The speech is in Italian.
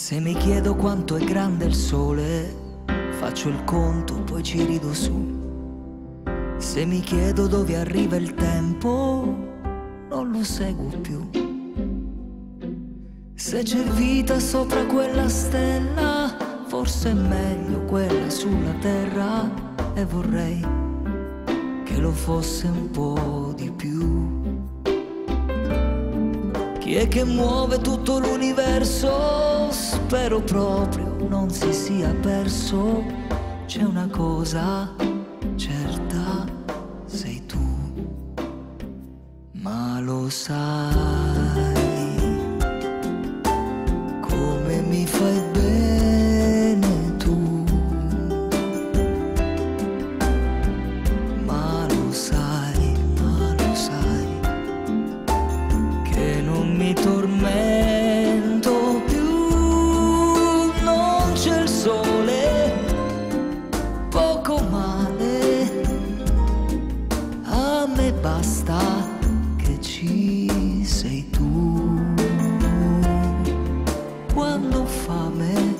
Se mi chiedo quanto è grande il sole, faccio il conto, poi ci rido su. Se mi chiedo dove arriva il tempo, non lo seguo più. Se c'è vita sopra quella stella, forse è meglio quella sulla terra, e vorrei che lo fosse un po' di più. Chi è che muove tutto l'universo? Spero proprio non si sia perso. C'è una cosa certa, sei tu. Ma lo sai come mi fai bene tu. Ma lo sai che non mi tormento più. Non c'è il sole, poco male, a me basta che ci sei tu. Quando ho fame